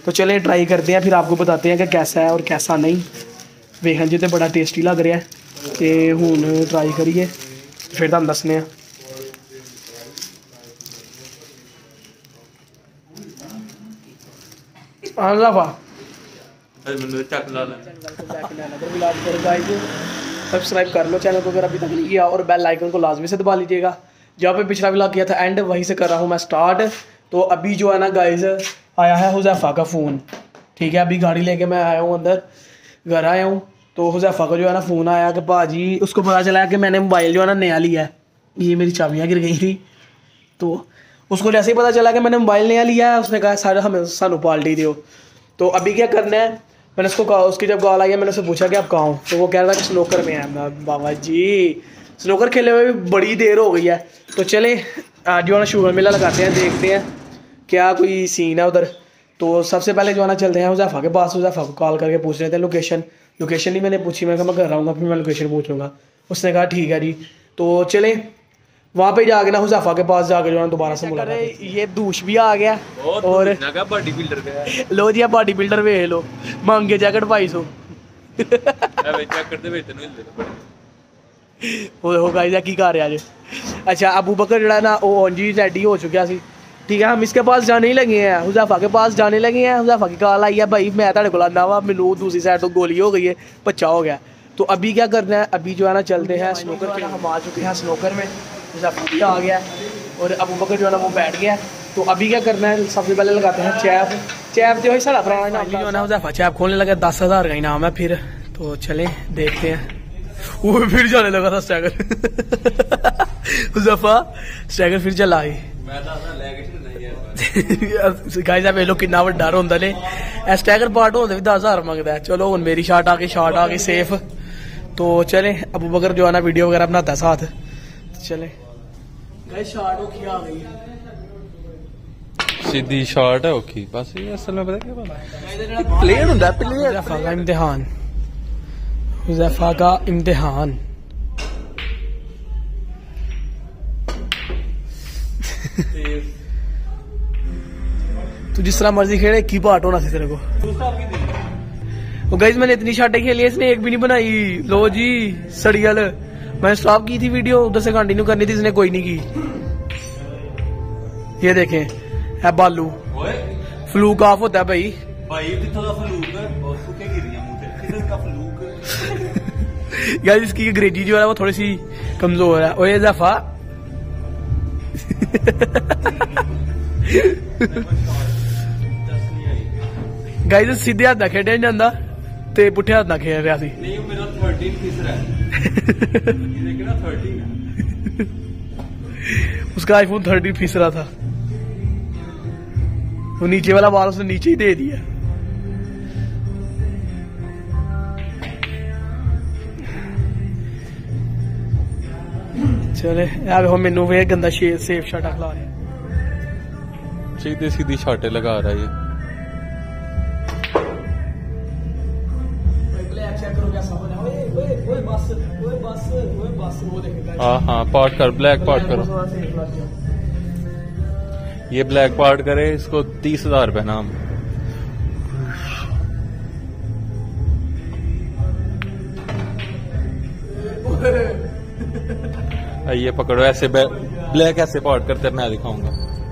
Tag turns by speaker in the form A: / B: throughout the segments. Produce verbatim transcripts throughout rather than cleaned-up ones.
A: तो चले ट्राई करते हैं, फिर आपको बताते हैं कि कैसा है और कैसा नहीं। वेखन जी तो बड़ा टेस्टी लग रहा है, तो हुण ट्राई करिए फिर तुहानूं दस्सने हैं। सब्सक्राइब कर लो चैनल को अगर अभी तक नहीं किया, और बेल आइकन को लाजमी से दबा लीजिएगा। जहाँ पे पिछला व्लॉग किया था एंड, वहीं से कर रहा हूँ मैं स्टार्ट। तो अभी जो है ना गाइस, आया है हुज़ैफ़ा का फ़ोन, ठीक है। अभी गाड़ी लेके मैं आया हूँ अंदर, घर आया हूँ, तो हुज़ैफ़ा का जो है ना फ़ोन आया कि भाजी, उसको पता चला कि मैंने मोबाइल जो है ना नया लिया है। ये मेरी चाबियाँ गिर गई थी, तो उसको जैसे ही पता चला कि मैंने मोबाइल नया लिया है, उसने कहा सारा हमें सानू पार्टी दो। तो अभी क्या करना है, मैंने उसको कहा, उसकी जब कॉल आई है मैंने उससे पूछा कि आप कहाँ हो, तो वो कह रहा था कि स्नोकर में है। बाबा जी, स्नोकर खेले हुए भी बड़ी देर हो गई है। तो चले आज जो है ना शुगर मेला लगाते हैं, देखते हैं क्या कोई सीन है उधर। तो सबसे पहले जो है ना चलते हैं हुज़ैफ़ा के पास। हुज़ैफ़ा को कॉल करके पूछ रहे थे लोकेशन लोकेशन ही मैंने पूछी, मैं कहा मैं घर आऊँगा फिर मैं लोकेशन पूछूंगा। उसने कहा ठीक है जी। तो चले वहाँ पे जाके ना हुज़ैफ़ा के पास जाके जो है दोबारा से मुला। ये दूश भी आ गया और
B: बॉडी बिल्डर का
A: लो जी, बॉडी बिल्डर वेख लो, महंगे जैकेट पाई सौ हो गाइस की कर रहा जे। अच्छा अबू बकर जो ना वो जी रेडी हो चुका सी, ठीक है। हम इसके पास जाने ही लगे हैं, हुज़ैफ़ा के पास जाने लगे हैं। हुज़ैफ़ा की कॉल आई है, भाई मैं तेरे को आना वा, मैनू दूसरी साइड तो गोली हो गई है, बच्चा हो गया। तो अभी क्या करना है, अभी जो है ना चलते हैं स्नोकर के। हम आ चुके हैं स्नोकर में, हुज़ैफ़ा भी आ गया और अबू बकर जो है ना वो बैठ गया। तो अभी क्या करना है, सबसे पहले लगाते हैं चैप। चैप जो है सारा पुराना नाम जो है ना हुज़ैफ़ा चैप खोलने लगा, दस हज़ार का इनाम है फिर। तो चलें देखते हैं। वो फिर जाने लगा था स्टैगर हुज़ैफ़ा स्टैगर फिर चला ही गाइस आप लोग कितना बड़ा डर होंदा ने, स्टैगर पार्ट होंदे भी दस हज़ार मंगदा है। चलो हुन मेरी शॉट आ गई, शॉट आ गई सेफ। तो चले अबू बकर जो है ना वीडियो वगैरह बनाता है साथ। चले गाइस शॉट ओखी आ गई,
B: सीधी शॉट है ओखी बस। ये असल में पता क्या बात, प्लेयर होंदा है, प्लेयर।
A: हुज़ैफ़ा का इम्तिहान, हुज़ैफ़ा का इम्तिहान तू जिस तरह मर्जी खेले, की पार्ट होना सी तेरे को। वो गाइस मैंने इतनी शाटें खेली है, इसने एक भी नहीं बनाई। लो जी सड़ियल, मैंने स्टॉप की थी वीडियो, उधर से कंटिन्यू करनी थी, इसने कोई नहीं की। ये देखें है बालू, फ्लूक ऑफ होता है भाई। गाइस इसकी अंग्रेजी जो है वो थोड़ी सी कमजोर है। ओए ज़फ़ा गाइस सीधे हाथ ना खेडे जाता ते पुठे हाथ ना खेल रहा सी। उसका आईफोन थर्टीन फीस रहा था, वो नीचे वाला बाल उसने नीचे ही दे दिया। चले यार हम मेनू वे गंदा शेर सेफ शाटा खिला रहे,
B: सीधी सीधी शाटे लगा रहा है। हाँ हाँ पार्ट कर, ब्लैक पार्ट करो। ये ब्लैक पार्ट करे, इसको तीस हजार रुपये नाम। ये पकड़ो, ऐसे ब्लैक ऐसे पार्ट करते मैं दिखाऊंगा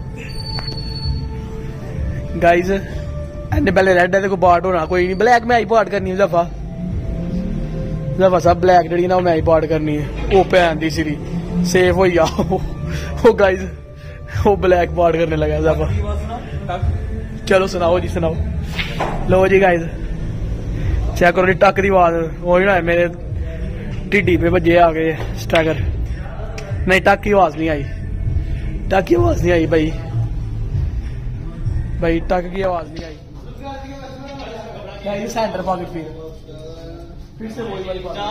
A: गाइस। एंड पहले रेड है को पार्ट होना कोई नहीं, ब्लैक में आई पार्ट करनी है। ज़फ़ा ज़फ़ा सब ब्लैक जड़ी ना मैं आई पार्ट करनी है। वो भैन दी सिरी सेफ हो जाओ। वो गाइस वो ब्लैक पार्ट करने लगा ज़फ़ा। चलो सुनाओ जी सुनाओ। लो जी गाइस चेक करो जी, टक दी आवाज वही ना मेरे टिड्डी पे बजे आ गए स्टैगर। नहीं टक की आवाज नहीं आई, टक की आवाज नहीं आई भाई, भाई टक की आवाज नहीं आई। सेंटर पॉकेट फिर फिर से वही वाली बात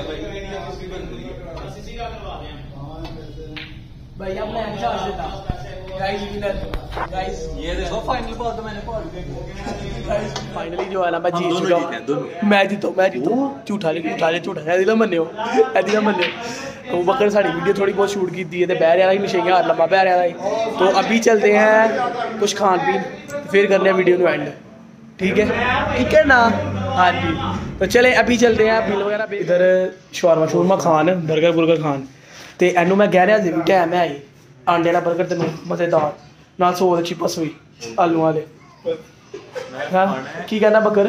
A: भाई। अब मैं चार्ज देता गाइस, गाइस ये देखो फाइनल बॉल तो मैंने फाइनली जो है ना मैं जीत चुका हूं। मैं जीतो मैं जीतो झूठा ले झूठा ले झूठा ऐदी ना मन्नियो ऐदी ना मन्नियो। वो बकर साड़ी वीडियो थोड़ी बहुत शूट की थी, बह रहा था मशीन हार लम्बा बह रहा था। तो अभी चलते हैं कुछ खान पीन, फिर करने वीडियो एंड। ठीक है ठीक है ना। हाँ जी तो चले अभी चलते हैं बिल वगैरह पे। इधर shawarma shawarma Khan burger burger Khan तो एनू मैं कह रहा जी टैम है आई आंडे वाला बर्गर तेन मज़ेदार नाल सौ चिप्स भी आलू वाले। हाँ की कहना बकर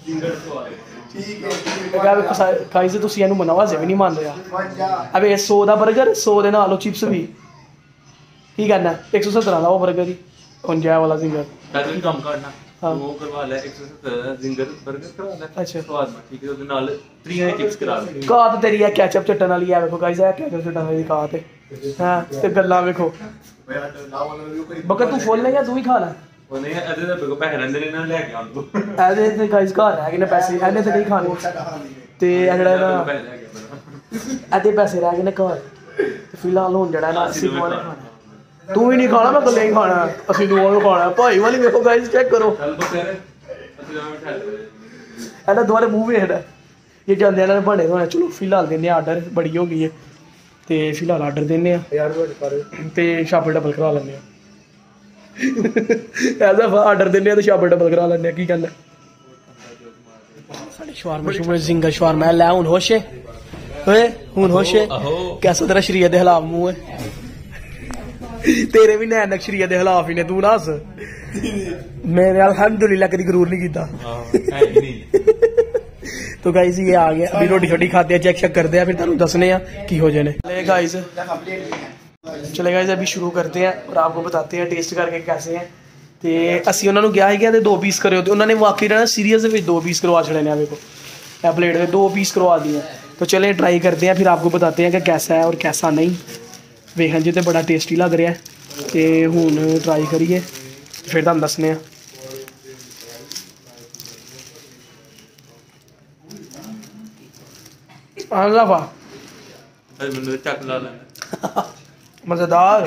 A: खाई से तुम एनू मना वाजे भी नहीं मान रहा। अबे सौ का बर्गर सौ के नाल चिप्स भी की कहना एक सौ सत्तर का वो बर्गर ही उंजा वाला जिंगर। हाँ वो करवा ले एक सौ सत्तर जिंगर बर्गर करवा ले। अच्छा स्वाद में ठीक है ਉਹਦੇ ਨਾਲ त्रीਆਂ चिप्स करा ले। कात तेरी है केचप चटन वाली है देखो गाइस है केचप चटन वाली कात है। हां ते गल्ला देखो बकर तू फुल है या तू ही खाना ਉਹ ਨਹੀਂ ਇਹਦੇ ਤਾਂ ਬਿਕੋ ਪੈਸੇ ਰਹਿੰਦੇ ਨੇ ਨਾ ਲੈ ਕੇ ਆਉਣ ਤੂੰ ਇਹਦੇ ਤੇ ਗਾਇਸ ਘਰ ਰਹਿ ਗਏ ਨੇ ਪੈਸੇ ਇਹਨੇ ਤੇ ਨਹੀਂ ਖਾਣੇ ਤੇ ਇਹ ਜਿਹੜਾ ਨਾ ਇਹਦੇ ਪੈਸੇ ਰਹਿ ਗਏ ਨੇ ਘਰ ਤੇ ਫਿਲਹਾਲ ਹੁਣ ਜਿਹੜਾ ਨਾ ਅਸੀਂ ਵਾਲੇ ਖਾਣਾ ਤੂੰ ਹੀ ਨਹੀਂ ਖਾਣਾ ਮੈਂ ਇਕੱਲੇ ਹੀ ਖਾਣਾ ਅਸੀਂ ਦੋਵਾਂ ਨੂੰ ਖਾਣਾ ਭਾਈ ਵਾਲੀ ਵੇਖੋ ਗਾਇਸ ਚੈੱਕ ਕਰੋ ਇਹਦਾ ਦੁਆਰੇ ਮੂੰਹ ਵੇਖਦਾ ਇਹ ਜਾਂਦੇ ਇਹਨਾਂ ਨੇ ਬਣੇ ਹੋਣੇ। ਚਲੋ ਫਿਲਹਾਲ ਦਿੰਦੇ ਆ ਆਰਡਰ ਬੜੀ ਹੋ ਗਈ ਹੈ ਤੇ ਫਿਲਹਾਲ ਆਰਡਰ ਦਿੰਦੇ ਆ ਤੇ ਸ਼ਾਪਲ ਡਬਲ ਕਰਾ ਲੈਂਦੇ ਆ। ऐसा आर्डर देने तो शाबल डबल करा लेने की कहना साढ़े शवारमा शुरू जिंगा शवारमा लै हुन होश है ओए हुन होश है कैसा तेरा शरीर दे हालात मुंह है तेरे भी नैनक शरीर दे हालात ही ने तू ना मेरे अल्हम्दुलिल्लाह कदी गरूर नहीं कीता। तो गाइस ये आ गया अभी रोटी छोटी खाते हैं चेक चेक करते हैं फिर तुहानू दसने आ की हो जाने। गाइस चले गाइस अभी शुरू करते हैं और आपको बताते हैं टेस्ट करके कैसे हैं। तो असी उन्होंने गया ही गया दो पीस करे होते उन्होंने वाकई रहना सीरीयस में दो पीस करवा छड़े ने देखो ए प्लेट में दो पीस करवा दिए। तो चले ट्राई करते हैं फिर आपको बताते हैं कि कैसा है और कैसा नहीं। वेखन जी तो बड़ा टेस्टी लग रहा है तो हूँ ट्राई करिए फिर तुम दसने मजेदार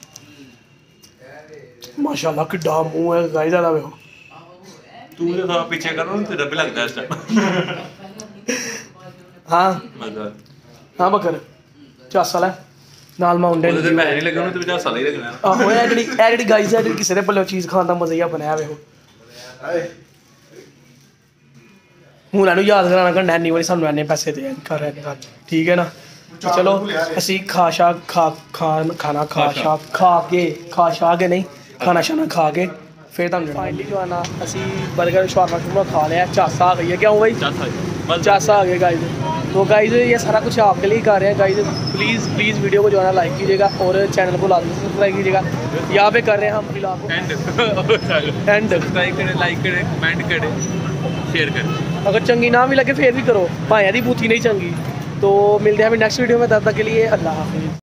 A: माशाल्लाह किड्डा मुंह है गाइस ज़्यादा देखो तू ये थोड़ा पीछे करो ना तेरा भी लगता है इस हाँ हाँ बकर चासा लै नाल माउंटेन ਉਹਦੇ ਪੈਸੇ ਨਹੀਂ ਲੱਗੇ ਉਹਨੂੰ ਤੇ ਚਾਸਾ ਹੀ ਲੱਗਣਾ। ਆਹੋ ਇਹ ਜਿਹੜੀ ਇਹ ਜਿਹੜੀ ਗਾਈਸ ਹੈ ਜਿਹੜੀ ਕਿਸੇ ਦੇ ਪੱਲੇ ਚੀਜ਼ ਖਾਣ ਦਾ ਮਜ਼ਾ ਹੀ ਬਣਿਆ ਵੇਖੋ। ਹੁਣ ਇਹਨੂੰ ਯਾਦ ਕਰਾਣਾ ਕਿ ਨੈਨੀ ਵਾਲੀ ਸਾਨੂੰ ਐਨੇ ਪੈਸੇ ਦੇ ਕਰ ਰਹੇ ਨੇ ठीक है ना। चलो असी खा शा खा खान खाना खा शा खा के खा शा के नहीं खाना शाना खा के फिर तुम फाइनली जो है ना असी बर्गर शवारमा शुरमा खा लिया चासा आ गई है। क्या हो भाई चासा आ गया गाइस। तो गाइस ये सारा कुछ आपके लिए कर रहे हैं गाइस। प्लीज़ प्लीज़ वीडियो को जो है ना लाइक कीजिएगा और चैनल को लाजमी सब्सक्राइब कीजिएगा। यहाँ पे कर रहे हैं हम फिलहाल एंड एंड सब्सक्राइब करें लाइक करें कमेंट करें शेयर करें। अगर चंगी ना भी लगे फिर भी करो भाई यदि बूथी नहीं चंगी। तो मिलते हैं अभी नेक्स्ट वीडियो में तब तक के लिए अल्लाह हाफिज़।